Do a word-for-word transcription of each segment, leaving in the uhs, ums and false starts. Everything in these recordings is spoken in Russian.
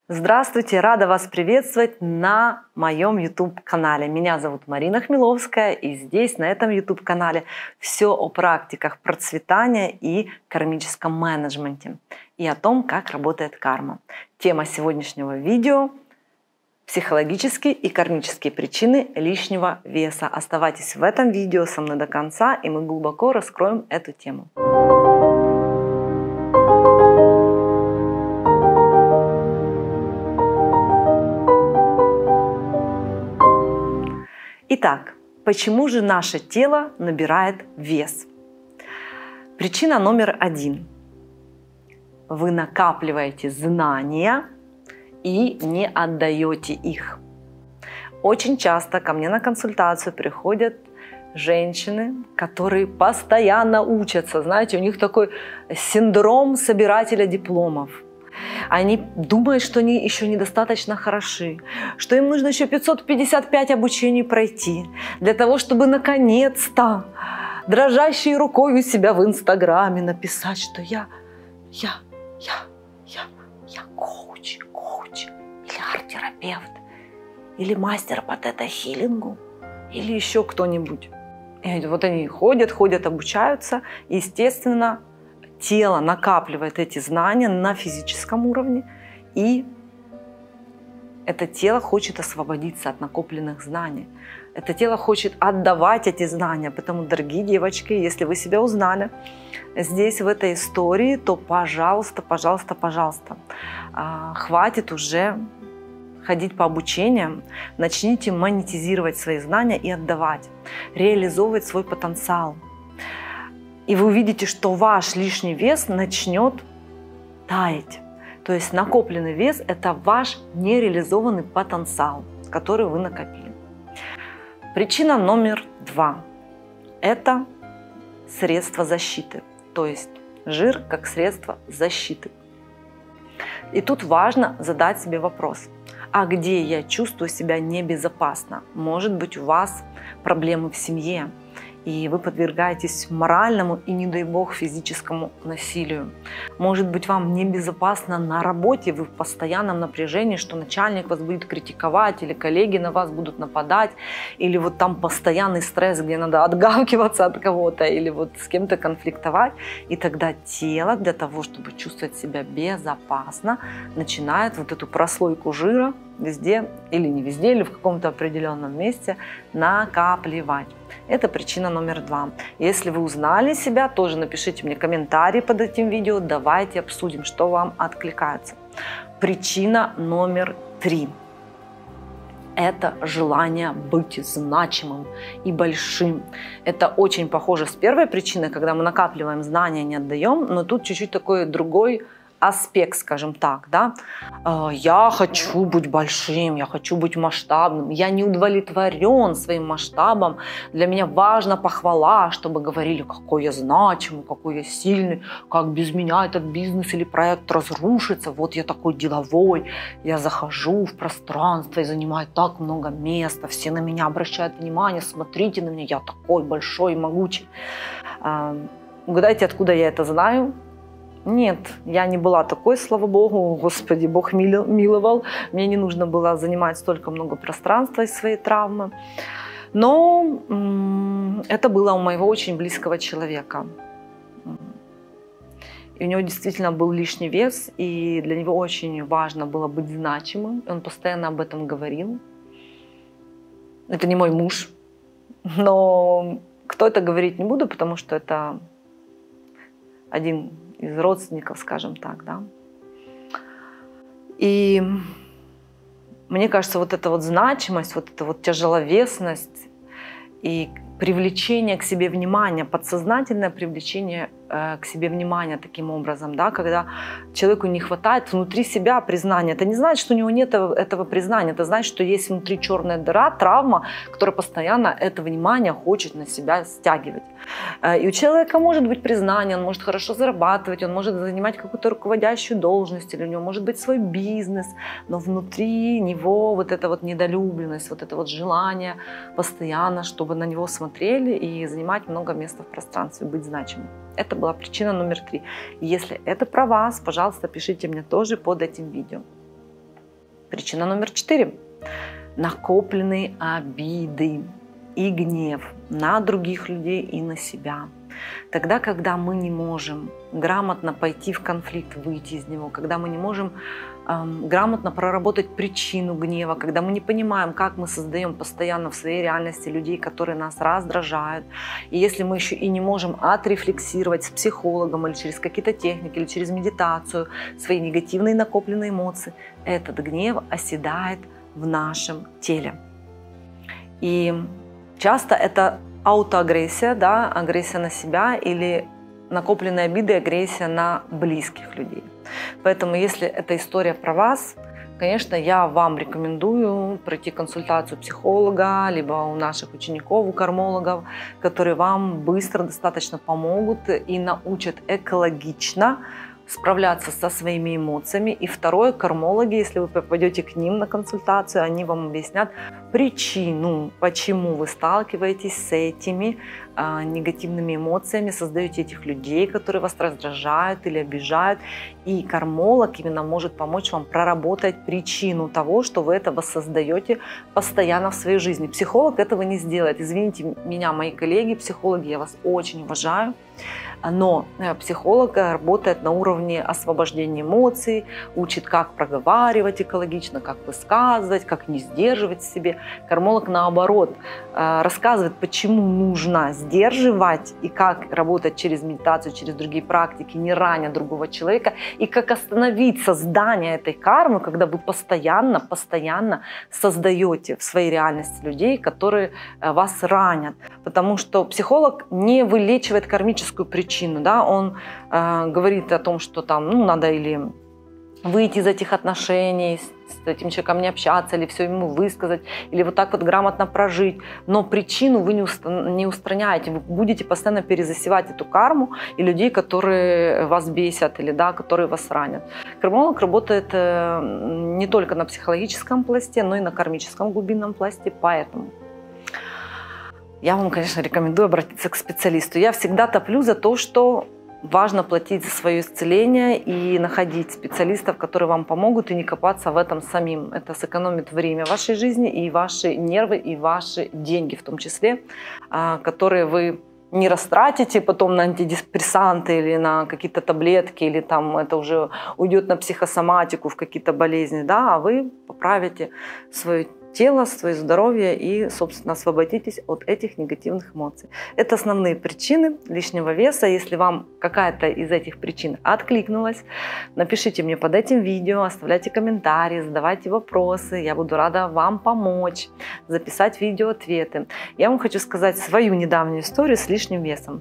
Здравствуйте, рада вас приветствовать на моем YouTube-канале. Меня зовут Марина Хмеловская, и здесь, на этом YouTube-канале, все о практиках процветания и кармическом менеджменте, и о том, как работает карма. Тема сегодняшнего видео – психологические и кармические причины лишнего веса. Оставайтесь в этом видео со мной до конца, и мы глубоко раскроем эту тему. Итак, почему же наше тело набирает вес? Причина номер один. Вы накапливаете знания и не отдаете их. Очень часто ко мне на консультацию приходят женщины, которые постоянно учатся. Знаете, у них такой синдром собирателя дипломов. Они думают, что они еще недостаточно хороши, что им нужно еще пятьсот пятьдесят пять обучений пройти для того, чтобы наконец-то дрожащей рукой у себя в Инстаграме написать, что я, я, я, я, я коуч, коуч, или арт-терапевт, или мастер по тета-хилингу, или еще кто-нибудь. И вот они ходят, ходят, обучаются, и, естественно, тело накапливает эти знания на физическом уровне, и это тело хочет освободиться от накопленных знаний. Это тело хочет отдавать эти знания. Поэтому, дорогие девочки, если вы себя узнали здесь, в этой истории, то, пожалуйста, пожалуйста, пожалуйста, хватит уже ходить по обучениям, начните монетизировать свои знания и отдавать, реализовывать свой потенциал. И вы увидите, что ваш лишний вес начнет таять. То есть накопленный вес – это ваш нереализованный потенциал, который вы накопили. Причина номер два – это средство защиты. То есть жир как средство защиты. И тут важно задать себе вопрос. А где я чувствую себя небезопасно? Может быть, у вас проблемы в семье, и вы подвергаетесь моральному и, не дай бог, физическому насилию. Может быть, вам небезопасно на работе, вы в постоянном напряжении, что начальник вас будет критиковать, или коллеги на вас будут нападать, или вот там постоянный стресс, где надо отгавкиваться от кого-то, или вот с кем-то конфликтовать. И тогда тело для того, чтобы чувствовать себя безопасно, начинает вот эту прослойку жира везде, или не везде, или в каком-то определенном месте накапливать. Это причина номер два. Если вы узнали себя, тоже напишите мне комментарий под этим видео, давайте обсудим, что вам откликается. Причина номер три. Это желание быть значимым и большим. Это очень похоже с первой причиной, когда мы накапливаем знания, не отдаем, но тут чуть-чуть такой другой аспект, скажем так, да, я хочу быть большим, я хочу быть масштабным, я не удовлетворен своим масштабом, для меня важна похвала, чтобы говорили, какой я значимый, какой я сильный, как без меня этот бизнес или проект разрушится, вот я такой деловой, я захожу в пространство и занимаю так много места, все на меня обращают внимание, смотрите на меня, я такой большой и могучий. Угадайте, откуда я это знаю? Нет, я не была такой, слава Богу, Господи, Бог миловал. Мне не нужно было занимать столько много пространства из своей травмы. Но это было у моего очень близкого человека. И у него действительно был лишний вес, и для него очень важно было быть значимым. Он постоянно об этом говорил. Это не мой муж, но кто это говорить не буду, потому что это один из родственников, скажем так, да. И мне кажется, вот эта вот значимость, вот эта вот тяжеловесность и привлечение к себе внимания, подсознательное привлечение э, к себе внимания таким образом, да, когда человеку не хватает внутри себя признания. Это не значит, что у него нет этого, этого признания, это значит, что есть внутри черная дыра, травма, которая постоянно это внимание хочет на себя стягивать. Э, и у человека может быть признание, он может хорошо зарабатывать, он может занимать какую-то руководящую должность, или у него может быть свой бизнес, но внутри него вот эта вот недолюбленность, вот это вот желание постоянно, чтобы на него смотреть, смотрели и занимать много места в пространстве, быть значимым. Это была причина номер три. Если это про вас, пожалуйста, пишите мне тоже под этим видео. Причина номер четыре. Накопленные обиды и гнев на других людей и на себя. Тогда, когда мы не можем грамотно пойти в конфликт, выйти из него, когда мы не можем эм, грамотно проработать причину гнева, когда мы не понимаем, как мы создаем постоянно в своей реальности людей, которые нас раздражают, и если мы еще и не можем отрефлексировать с психологом или через какие-то техники, или через медитацию свои негативные накопленные эмоции, этот гнев оседает в нашем теле. И часто это аутоагрессия, да, агрессия на себя или накопленные обиды, агрессия на близких людей. Поэтому, если эта история про вас, конечно, я вам рекомендую пройти консультацию психолога, либо у наших учеников, у кармологов, которые вам быстро достаточно помогут и научат экологично справляться со своими эмоциями. И второе, кармологи, если вы попадете к ним на консультацию, они вам объяснят причину, почему вы сталкиваетесь с этими а, негативными эмоциями, создаете этих людей, которые вас раздражают или обижают. И кармолог именно может помочь вам проработать причину того, что вы это воссоздаете постоянно в своей жизни. Психолог этого не сделает. Извините меня, мои коллеги, психологи, я вас очень уважаю. Но психолог работает на уровне освобождения эмоций, учит, как проговаривать экологично, как высказывать, как не сдерживать в себе. Кармолог, наоборот, рассказывает, почему нужно сдерживать и как работать через медитацию, через другие практики, не раня другого человека, и как остановить создание этой кармы, когда вы постоянно, постоянно создаете в своей реальности людей, которые вас ранят. Потому что психолог не вылечивает кармическую причину, да, он э, говорит о том, что там, ну, надо или выйти из этих отношений, с этим человеком не общаться, или все ему высказать, или вот так вот грамотно прожить. Но причину вы не, уст... не устраняете, вы будете постоянно перезасевать эту карму и людей, которые вас бесят, или, да, которые вас ранят. Кармолог работает э, не только на психологическом пласте, но и на кармическом глубинном пласте, поэтому я вам, конечно, рекомендую обратиться к специалисту. Я всегда топлю за то, что важно платить за свое исцеление и находить специалистов, которые вам помогут, и не копаться в этом самим. Это сэкономит время в вашей жизни и ваши нервы, и ваши деньги в том числе, которые вы не растратите потом на антидепрессанты или на какие-то таблетки, или там это уже уйдет на психосоматику, в какие-то болезни, да, а вы поправите свое тело, свое здоровье и, собственно, освободитесь от этих негативных эмоций. Это основные причины лишнего веса. Если вам какая-то из этих причин откликнулась, напишите мне под этим видео, оставляйте комментарии, задавайте вопросы. Я буду рада вам помочь, записать видео-ответы. Я вам хочу сказать свою недавнюю историю с лишним весом.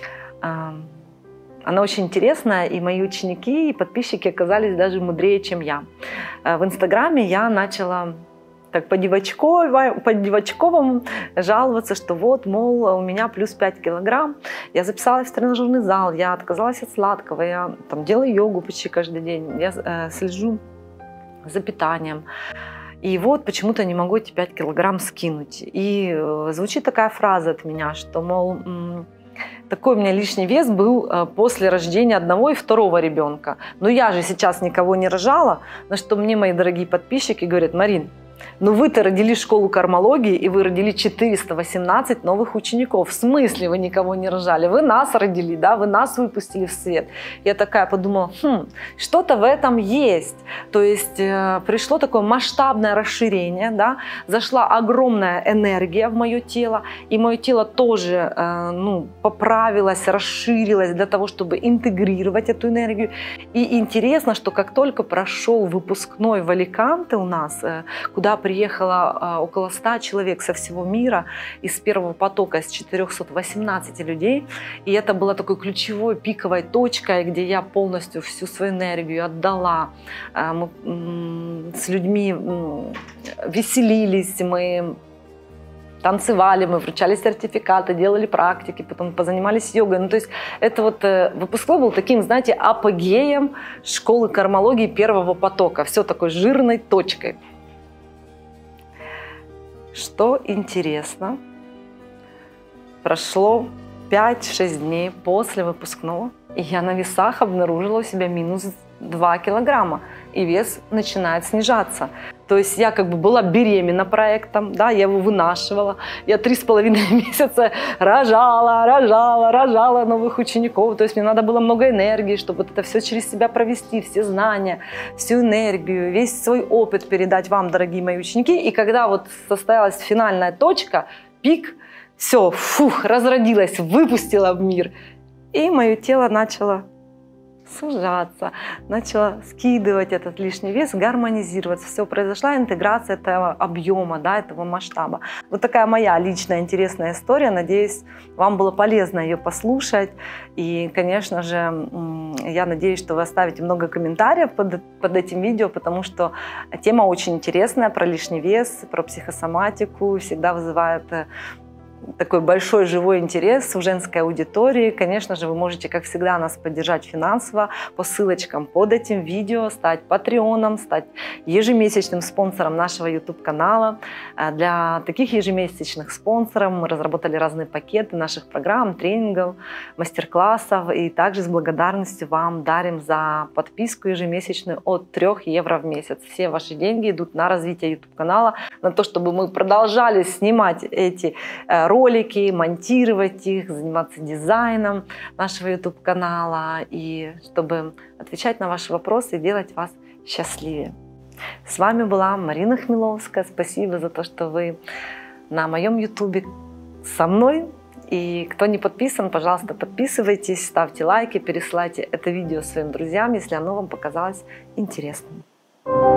Она очень интересная, и мои ученики и подписчики оказались даже мудрее, чем я. В Инстаграме я начала так по-девочковому, по-девочковому жаловаться, что вот, мол, у меня плюс пять килограмм. Я записалась в тренажерный зал, я отказалась от сладкого, я там делаю йогу почти каждый день, я э, слежу за питанием. И вот почему-то не могу эти пять килограмм скинуть. И э, звучит такая фраза от меня, что, мол, такой у меня лишний вес был после рождения одного и второго ребенка. Но я же сейчас никого не рожала, на что мне мои дорогие подписчики говорят: Марин, ну вы-то родили школу кармологии, и вы родили четыреста восемнадцать новых учеников. В смысле вы никого не рожали? Вы нас родили, да, вы нас выпустили в свет. Я такая подумала, хм, что-то в этом есть. То есть э, пришло такое масштабное расширение, да, зашла огромная энергия в мое тело, и мое тело тоже э, ну, поправилось, расширилось для того, чтобы интегрировать эту энергию. И интересно, что как только прошел выпускной в Аликанте у нас, э, куда приехало около ста человек со всего мира, из первого потока, из четырёхсот восемнадцати людей. И это было такой ключевой, пиковой точкой, где я полностью всю свою энергию отдала. Мы с людьми веселились, мы танцевали, мы вручали сертификаты, делали практики, потом позанимались йогой. Ну, то есть это вот выпускной был таким, знаете, апогеем школы кармологии первого потока. Все такой жирной точкой. Что интересно, прошло пять-шесть дней после выпускного, и я на весах обнаружила у себя минус два килограмма, и вес начинает снижаться. То есть я как бы была беременна проектом, да, я его вынашивала. Я три с половиной месяца рожала, рожала, рожала новых учеников. То есть мне надо было много энергии, чтобы вот это все через себя провести, все знания, всю энергию, весь свой опыт передать вам, дорогие мои ученики. И когда вот состоялась финальная точка, пик, все, фух, разродилась, выпустила в мир. И мое тело начало сужаться, начала скидывать этот лишний вес, гармонизироваться. Все, произошла интеграция этого объема, да, этого масштаба. Вот такая моя личная интересная история. Надеюсь, вам было полезно ее послушать. И, конечно же, я надеюсь, что вы оставите много комментариев под, под этим видео, потому что тема очень интересная про лишний вес, про психосоматику, всегда вызывает такой большой живой интерес у женской аудитории. Конечно же, вы можете, как всегда, нас поддержать финансово по ссылочкам под этим видео, стать патреоном, стать ежемесячным спонсором нашего YouTube-канала. Для таких ежемесячных спонсоров мы разработали разные пакеты наших программ, тренингов, мастер-классов. И также с благодарностью вам дарим за подписку ежемесячную от трёх евро в месяц. Все ваши деньги идут на развитие YouTube-канала, на то, чтобы мы продолжали снимать эти ролики, монтировать их, заниматься дизайном нашего YouTube-канала и чтобы отвечать на ваши вопросы и делать вас счастливее. С вами была Марина Хмеловская. Спасибо за то, что вы на моем YouTube со мной. И кто не подписан, пожалуйста, подписывайтесь, ставьте лайки, пересылайте это видео своим друзьям, если оно вам показалось интересным.